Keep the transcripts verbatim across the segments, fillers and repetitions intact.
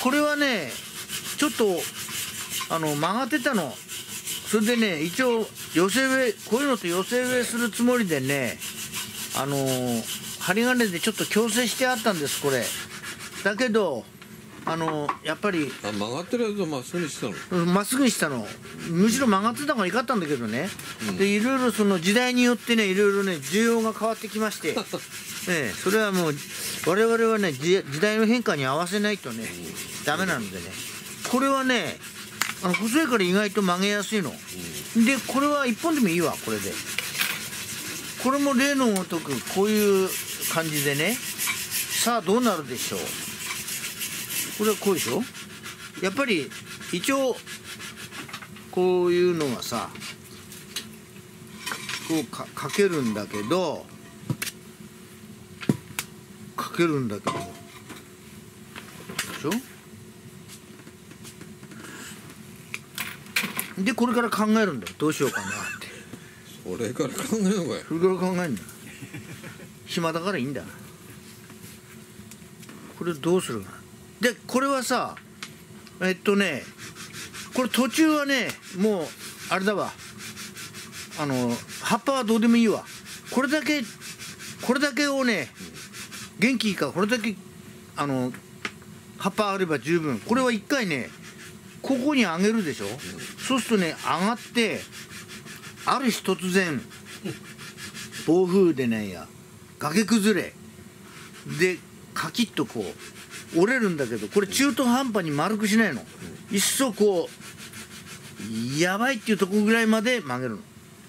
これはねちょっとあの曲がってたの。それでね一応寄せ植え、こういうのと寄せ植えするつもりでね、あのー、針金でちょっと矯正してあったんです、これ。だけどあのー、やっぱりあ曲がってるやつをまっすぐにしたの。 まっすぐにしたの。むしろ曲がってた方がいかったんだけどね、うん、でいろいろその時代によってねいろいろね需要が変わってきまして、ね、それはもう我々はね時代の変化に合わせないとね、うん、ダメなんでね。これはねあの細いから意外と曲げやすいの、うん、でこれはいっぽんでもいいわ。これでこれも例のごとくこういう感じでね、さあどうなるでしょう。これはこうでしょ。やっぱり一応こういうのがさこう か, かけるんだけどかけるんだけどでしょ。でこれから考えるんだよ、どうしようかなって。 それから考えるのかよ。 それから考えるんだ。暇だからいいんだ。これどうするかな。でこれはさえっとねこれ途中はねもうあれだわ、あの葉っぱはどうでもいいわ。これだけこれだけをね元気いいからこれだけあの葉っぱあれば十分。これは一回ねここに上げるでしょ、うん、そうするとね上がってある日突然暴風でねや崖崩れでカキッとこう折れるんだけど、これ中途半端に丸くしないの、うん、いっそこうやばいっていうとこぐらいまで曲げるの。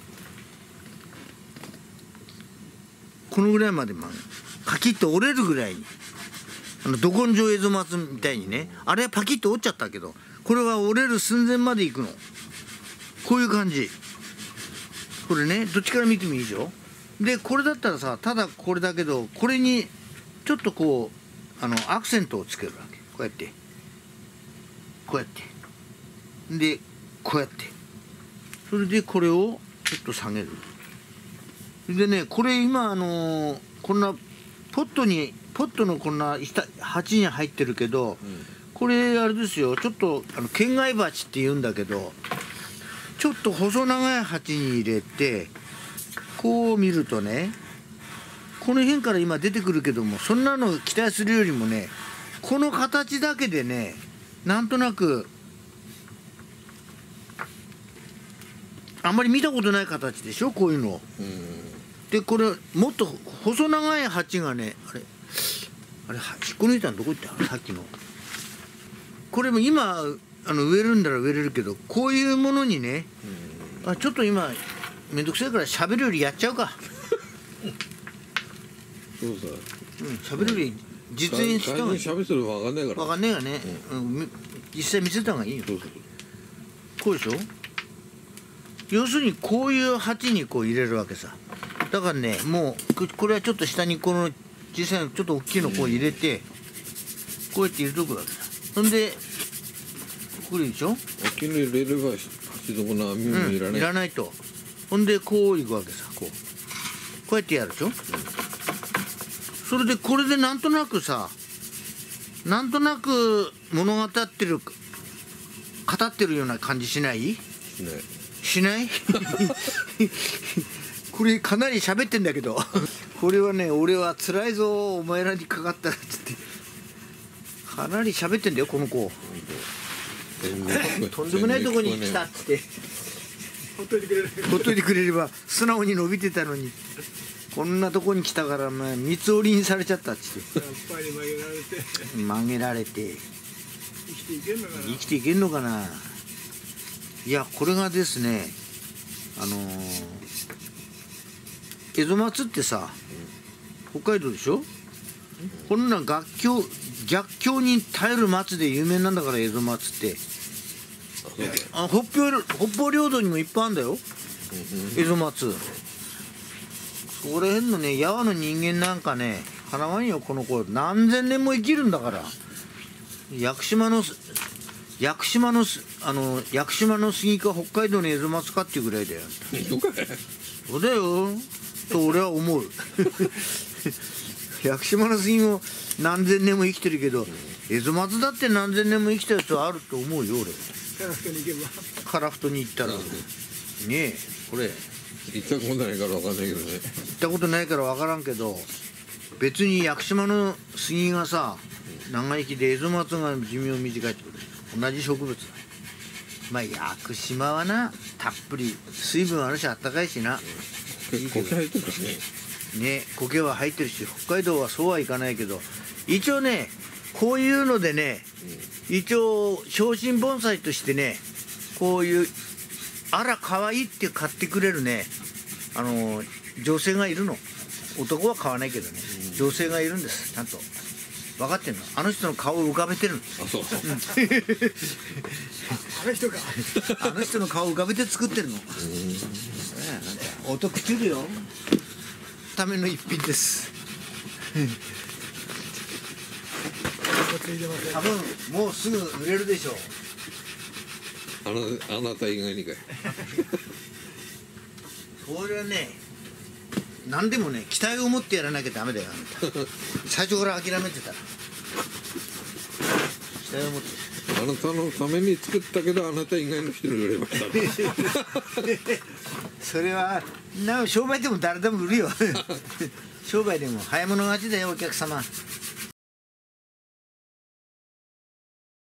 このぐらいまで曲げる。カキッと折れるぐらいに、あのど根性エゾマツみたいにね、あれはパキッと折っちゃったけどこれは折れる寸前までいくの。こういう感じ。これねどっちから見てもいいでしょ。でこれだったらさただこれだけど、これにちょっとこうあのアクセントをつけるわけ。こうやってこうやってでこうやって、それでこれをちょっと下げる。でねこれ今あのー、こんなポットにポットのこんな鉢に入ってるけど、うん、これあれですよ、ちょっとあの県外鉢って言うんだけど、ちょっと細長い鉢に入れてこう見るとね、この辺から今出てくるけども、そんなの期待するよりもねこの形だけでねなんとなくあんまり見たことない形でしょ、こういうの。でこれもっと細長い鉢がね、あれあれ引っこ抜いたのどこ行ったのさっきの。これも今あの植えるんだら植えれるけど、こういうものにね、あちょっと今めんどくさいから喋るよりやっちゃうか。 そうさ、 うん、喋るより実演した方がいい。 喋ってるの分かんないから。 分かんないがね、うんうん、実際見せた方がいいよ。そうそうこうでしょ。要するにこういう鉢にこう入れるわけさ。だからねもうこれはちょっと下にこの小さいちょっと大きいのこう入れて、こうやって入れとくわけさ。そんでこれでしょ。 大きいの入れれば鉢底の網もいらない、うん、 いらないと。ほんでこういくわけさ。こうこうやってやるでしょ、うん、それでこれでなんとなくさなんとなく物語ってる語ってるような感じしない？ しないしないこれかなり喋ってんだけどこれはね俺は辛いぞお前らにかかったらっつってかなり喋ってんだよこの子。とんでもないとこに来たっつってほっといてくれるほっといてくれれば素直に伸びてたのに、こんなとこに来たからまあ三つ折りにされちゃったっつって。やっぱり曲げられて曲げられて生きていけんのかな生きていけんのかな。いやこれがですねあのー、エゾマツってさ北海道でしょ。こんな逆境逆境に耐える松で有名なんだから、エゾマツって。あ北方北方領土にもいっぱいあるんだよエゾマツ。そこら辺のね八尾の人間なんかねかなわんよ。この子何千年も生きるんだから。屋久島の屋久島のあの屋久島の杉か北海道のエゾマツかっていうぐらいだよ。そうだよと俺は思う屋久島の杉も何千年も生きてるけど、エゾマツだって何千年も生きたやつはあると思うよ俺。 カラフトに行けばカラフトに行ったらねえ、これ行ったことないからわかんないけどね。 行ったことないから分からんけど、別に屋久島の杉がさ長生きでエゾマツが寿命短いってことで同じ植物だ。まあ屋久島はなたっぷり水分あるしあったかいしな、 結構入ってるからね。 ね、苔は入ってるし、北海道はそうはいかないけど、一応ねこういうのでね、一応小心盆栽としてね、こういうあら可愛いって買ってくれるね、あの女性がいるの。男は買わないけどね、女性がいるんです。ちゃんと分かってんの。あの人の顔を浮かべてるの。 あ、そう。 あの人かあの人の顔を浮かべて作ってるの。音くっついるよ。ための一品です。 ついてません。 多分もうすぐ売れるでしょう。 あのあなた以外にかい。 これはね、何でもね期待を持ってやらなきゃダメだよ。あんた最初から諦めてたら期待を持って。 あなたのために作ったけど、あなた以外の人に売れましたね。 それはな商売でも誰でも売るよ。商売でも早物勝ちだよお客様。